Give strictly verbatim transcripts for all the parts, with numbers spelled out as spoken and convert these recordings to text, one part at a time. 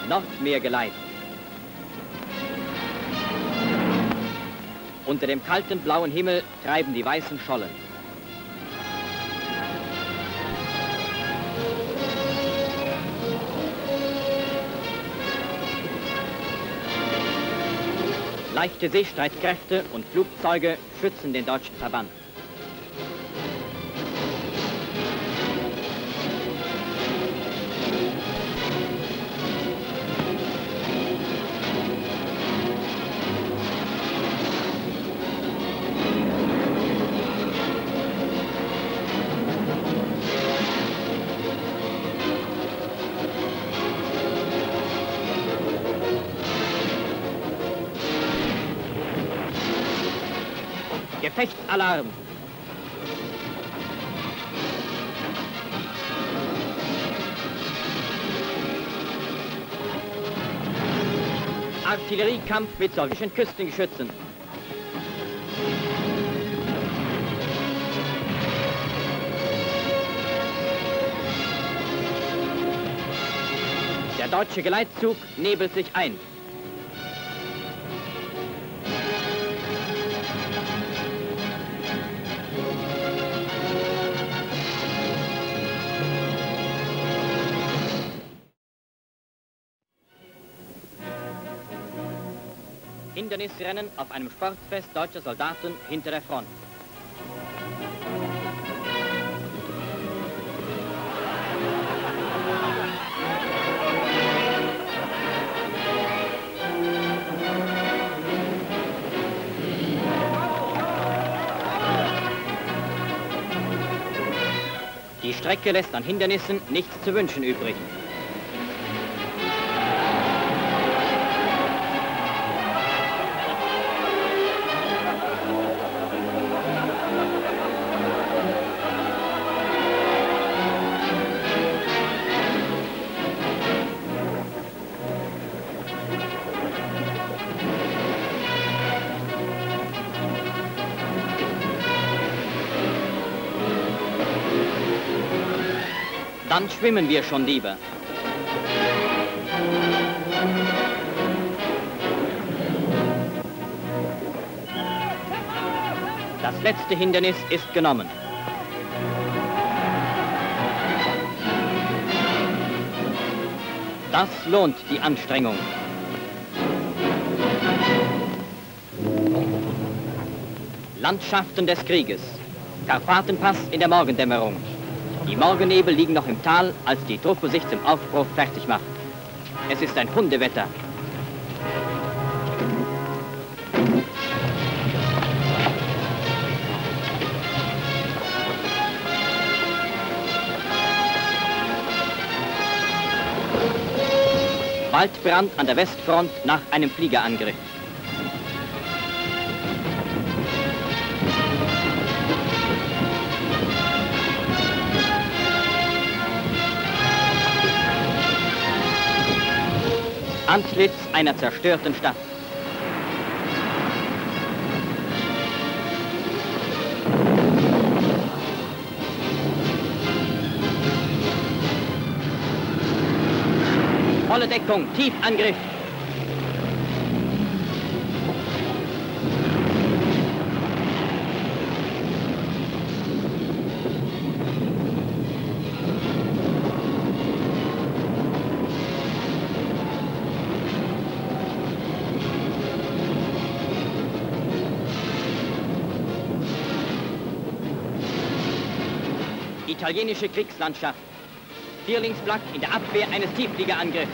Nordmeergeleit. Unter dem kalten blauen Himmel treiben die weißen Schollen. Leichte Seestreitkräfte und Flugzeuge schützen den deutschen Verband. Gefechtsalarm! Artilleriekampf mit sowjetischen Küstengeschützen. Der deutsche Geleitzug nebelt sich ein. Hindernisrennen auf einem Sportfest deutscher Soldaten hinter der Front. Die Strecke lässt an Hindernissen nichts zu wünschen übrig. Dann schwimmen wir schon lieber. Das letzte Hindernis ist genommen. Das lohnt die Anstrengung. Landschaften des Krieges. Karpatenpass in der Morgendämmerung. Die Morgennebel liegen noch im Tal, als die Truppe sich zum Aufbruch fertig macht. Es ist ein Hundewetter. Waldbrand an der Westfront nach einem Fliegerangriff. Antlitz einer zerstörten Stadt. Volle Deckung, Tiefangriff. Italienische Kriegslandschaft. Vierlingsflak in der Abwehr eines Tieffliegerangriffs.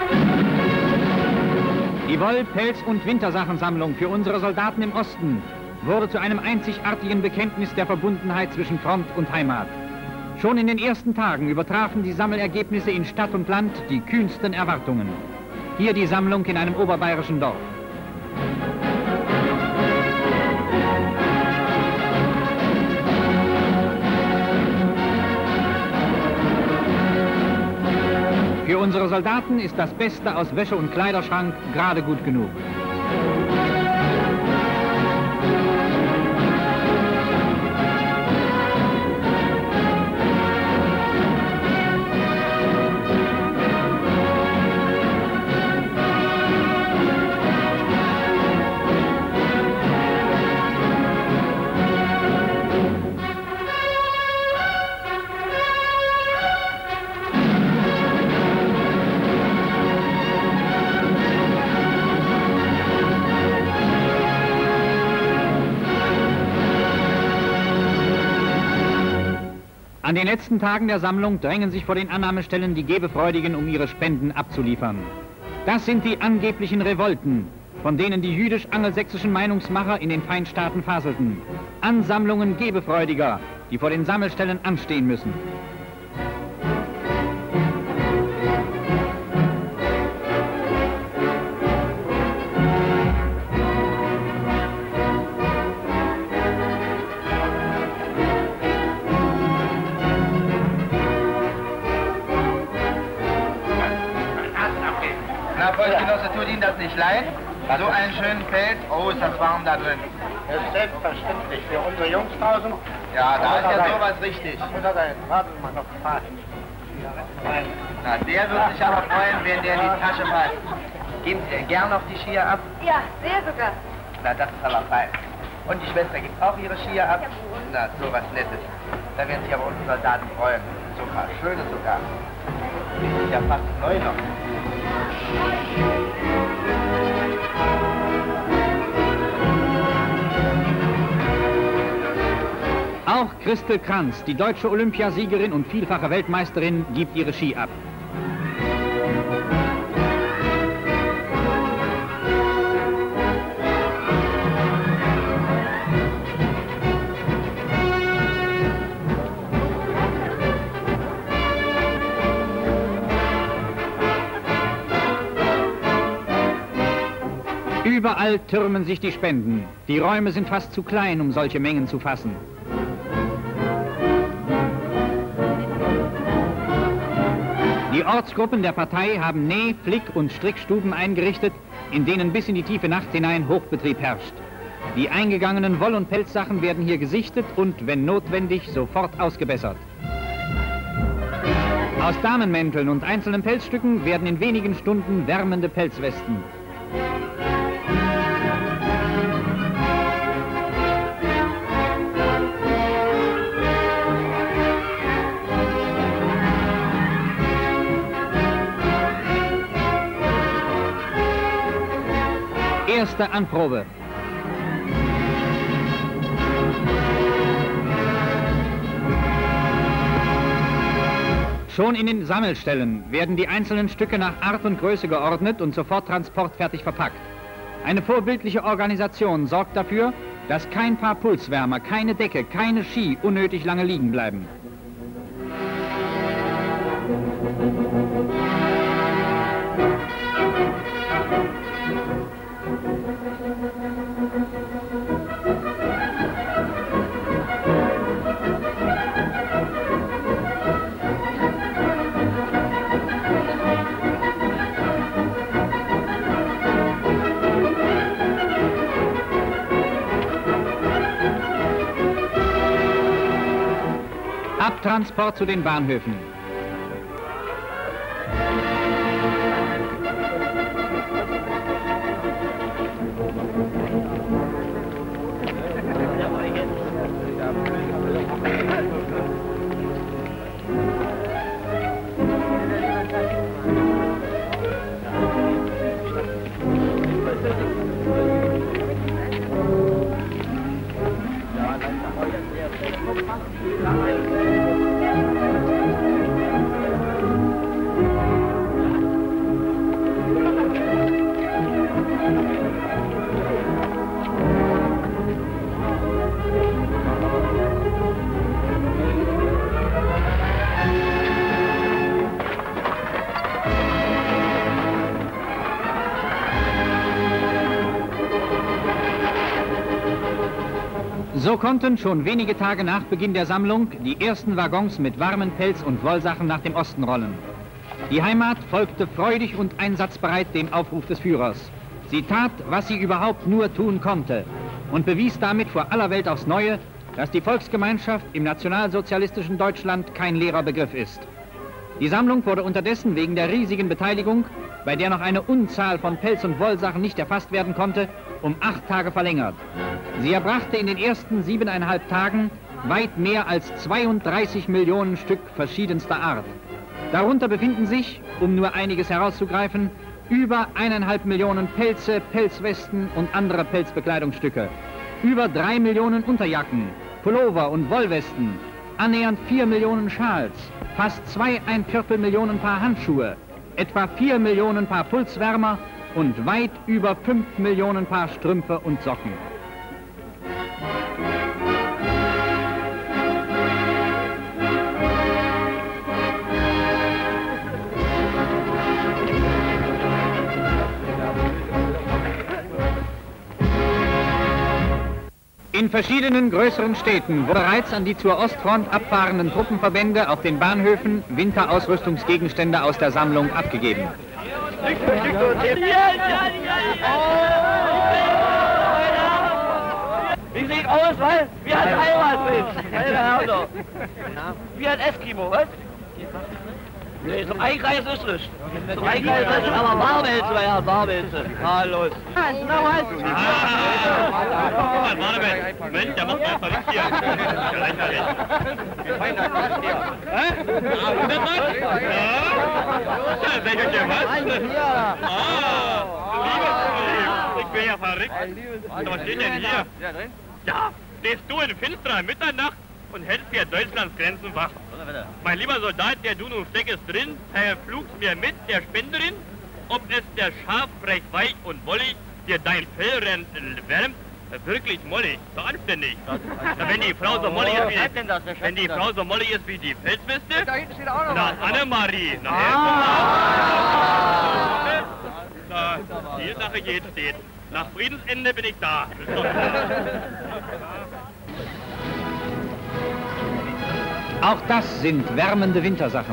Die Woll-, Pelz- und Wintersachensammlung für unsere Soldaten im Osten wurde zu einem einzigartigen Bekenntnis der Verbundenheit zwischen Front und Heimat. Schon in den ersten Tagen übertrafen die Sammelergebnisse in Stadt und Land die kühnsten Erwartungen. Hier die Sammlung in einem oberbayerischen Dorf. Für unsere Soldaten ist das Beste aus Wäsche und Kleiderschrank gerade gut genug. An den letzten Tagen der Sammlung drängen sich vor den Annahmestellen die Gebefreudigen, um ihre Spenden abzuliefern. Das sind die angeblichen Revolten, von denen die jüdisch-angelsächsischen Meinungsmacher in den Feindstaaten faselten. Ansammlungen Gebefreudiger, die vor den Sammelstellen anstehen müssen. Na, Volksgenosse, tut Ihnen das nicht leid? So einen schönen Feld, oh, ist das warm da drin. Das ist selbstverständlich für unsere Jungs draußen. Ja, da ist ja sowas richtig. Warten wir noch ein paar. Na, der wird sich aber freuen, wenn der in die Tasche passt. Geben Sie gern noch die Skier ab? Ja, sehr sogar. Na, das ist aber fein. Und die Schwester gibt auch ihre Skier ab? Na, sowas Nettes. Da werden sich aber unsere Soldaten freuen. Sogar, schöne sogar. Die sind ja fast neu noch. Auch Christel Kranz, die deutsche Olympiasiegerin und vielfache Weltmeisterin, gibt ihre Ski ab. Überall türmen sich die Spenden. Die Räume sind fast zu klein, um solche Mengen zu fassen. Die Ortsgruppen der Partei haben Näh-, Flick- und Strickstuben eingerichtet, in denen bis in die tiefe Nacht hinein Hochbetrieb herrscht. Die eingegangenen Woll- und Pelzsachen werden hier gesichtet und, wenn notwendig, sofort ausgebessert. Aus Damenmänteln und einzelnen Pelzstücken werden in wenigen Stunden wärmende Pelzwesten. Erste Anprobe. Schon in den Sammelstellen werden die einzelnen Stücke nach Art und Größe geordnet und sofort transportfertig verpackt. Eine vorbildliche Organisation sorgt dafür, dass kein Paar Pulswärmer, keine Decke, keine Ski unnötig lange liegen bleiben. Abtransport zu den Bahnhöfen. So konnten schon wenige Tage nach Beginn der Sammlung die ersten Waggons mit warmen Pelz- und Wollsachen nach dem Osten rollen. Die Heimat folgte freudig und einsatzbereit dem Aufruf des Führers. Sie tat, was sie überhaupt nur tun konnte und bewies damit vor aller Welt aufs Neue, dass die Volksgemeinschaft im nationalsozialistischen Deutschland kein leerer Begriff ist. Die Sammlung wurde unterdessen wegen der riesigen Beteiligung, bei der noch eine Unzahl von Pelz- und Wollsachen nicht erfasst werden konnte, um acht Tage verlängert. Sie erbrachte in den ersten siebeneinhalb Tagen weit mehr als zweiunddreißig Millionen Stück verschiedenster Art. Darunter befinden sich, um nur einiges herauszugreifen, über eineinhalb Millionen Pelze, Pelzwesten und andere Pelzbekleidungsstücke, über drei Millionen Unterjacken, Pullover und Wollwesten, annähernd vier Millionen Schals, fast zwei ein Viertel Millionen Paar Handschuhe, etwa vier Millionen Paar Pulswärmer und weit über fünf Millionen Paar Strümpfe und Socken. In verschiedenen größeren Städten wurden bereits an die zur Ostfront abfahrenden Truppenverbände auf den Bahnhöfen Winterausrüstungsgegenstände aus der Sammlung abgegeben. Wie sieht aus, was? Wie hat Heimat? Wie hat Eskimo, was? Nee, zum Einkreisen ist es. Zum Einkreisen ist es, aber Warmhälse, ja, Warmhälse. Ah, los. Na, was? Ah, Moment, der macht einfach nicht hier. Ja, lächerlich. Wir fallen da fast hier. Hä? hundert Mark? Ja. Ja, welcher der was? Ah, liebes, ich bin ja verrückt. Was steht denn hier? Ja, stehst du in finsterer Mitternacht und hältst hier Deutschlands Grenzen wach. Mein lieber Soldat, der du nun steckest drin, verfluchst mir mit der Spenderin, ob es der Schafbrech weich und wollig dir dein Fell wärmt, wirklich mollig, so anständig. Na, wenn die Frau so mollig ist wie, wenn die Frau so mollig ist wie die Pelzweste, na, Annemarie, na, na, die Sache geht steht. Nach Friedensende bin ich da. Auch das sind wärmende Wintersachen.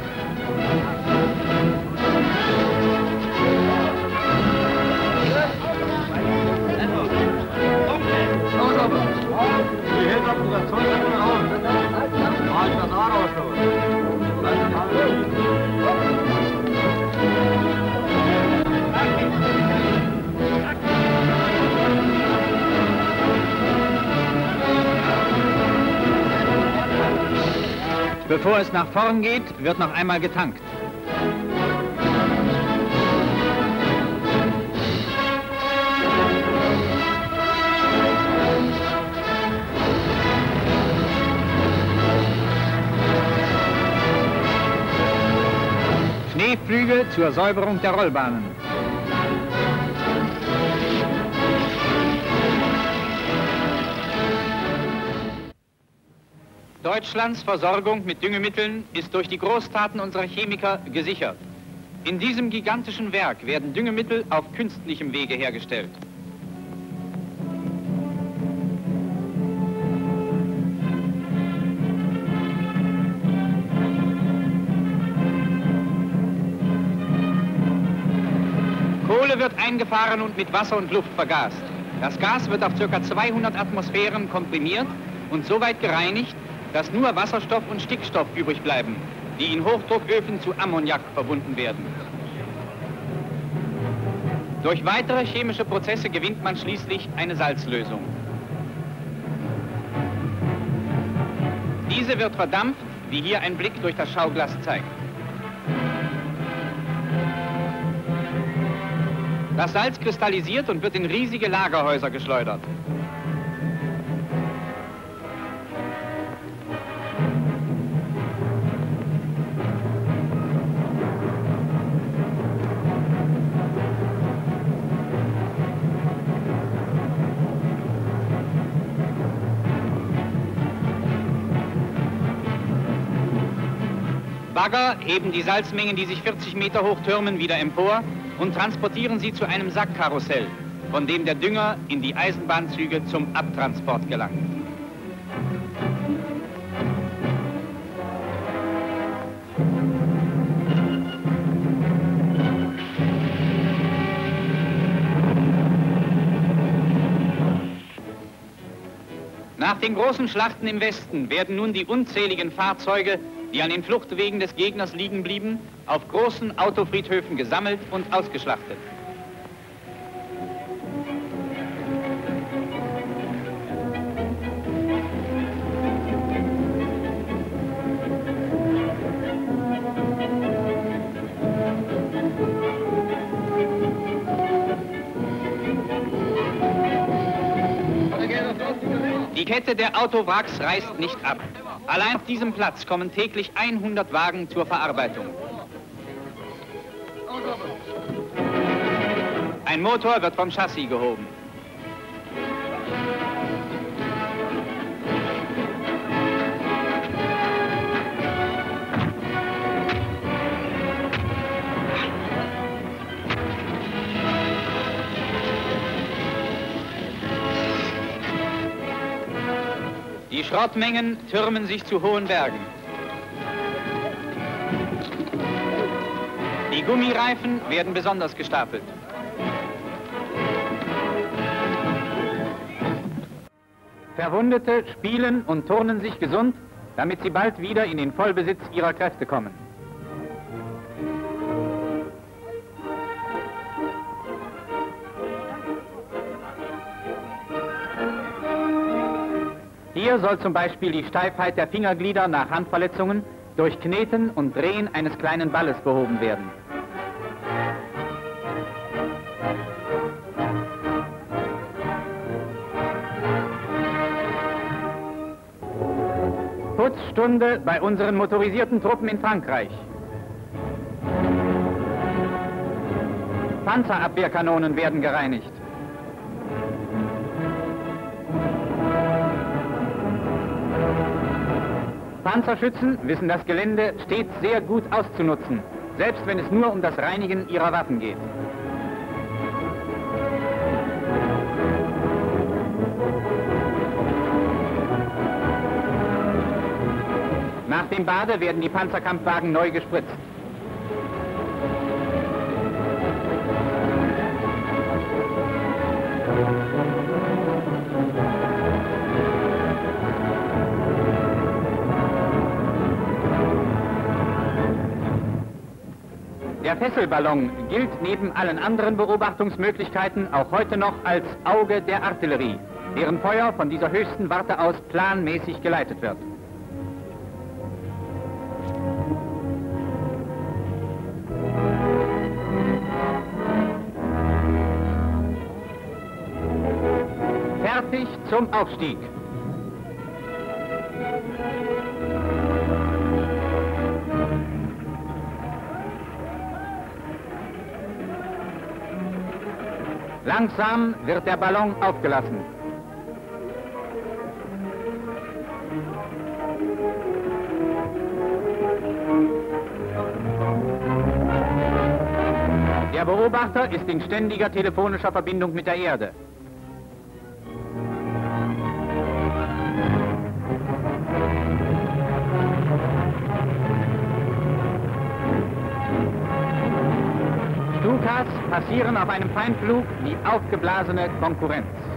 Bevor es nach vorn geht, wird noch einmal getankt. Schneepflüge zur Säuberung der Rollbahnen. Deutschlands Versorgung mit Düngemitteln ist durch die Großtaten unserer Chemiker gesichert. In diesem gigantischen Werk werden Düngemittel auf künstlichem Wege hergestellt. Kohle wird eingefahren und mit Wasser und Luft vergast. Das Gas wird auf ca. zweihundert Atmosphären komprimiert und so weit gereinigt, dass nur Wasserstoff und Stickstoff übrig bleiben, die in Hochdrucköfen zu Ammoniak verbunden werden. Durch weitere chemische Prozesse gewinnt man schließlich eine Salzlösung. Diese wird verdampft, wie hier ein Blick durch das Schauglas zeigt. Das Salz kristallisiert und wird in riesige Lagerhäuser geschleudert. Bagger heben die Salzmengen, die sich vierzig Meter hoch türmen, wieder empor und transportieren sie zu einem Sackkarussell, von dem der Dünger in die Eisenbahnzüge zum Abtransport gelangt. den großen Schlachten im Westen werden nun die unzähligen Fahrzeuge, die an den Fluchtwegen des Gegners liegen blieben, auf großen Autofriedhöfen gesammelt und ausgeschlachtet. Die Kette der Autowracks reißt nicht ab. Allein auf diesem Platz kommen täglich hundert Wagen zur Verarbeitung. Ein Motor wird vom Chassis gehoben. Die Schrottmengen türmen sich zu hohen Bergen. Die Gummireifen werden besonders gestapelt. Verwundete spielen und turnen sich gesund, damit sie bald wieder in den Vollbesitz ihrer Kräfte kommen. Hier soll zum Beispiel die Steifheit der Fingerglieder nach Handverletzungen durch Kneten und Drehen eines kleinen Balles behoben werden. Putzstunde bei unseren motorisierten Truppen in Frankreich. Panzerabwehrkanonen werden gereinigt. Panzerschützen wissen das Gelände stets sehr gut auszunutzen, selbst wenn es nur um das Reinigen ihrer Waffen geht. Nach dem Bade werden die Panzerkampfwagen neu gespritzt. Der Fesselballon gilt neben allen anderen Beobachtungsmöglichkeiten auch heute noch als Auge der Artillerie, deren Feuer von dieser höchsten Warte aus planmäßig geleitet wird. Fertig zum Aufstieg. Langsam wird der Ballon aufgelassen. Der Beobachter ist in ständiger telefonischer Verbindung mit der Erde. Stukas passieren auf einem Feindflug wie aufgeblasene Konkurrenz.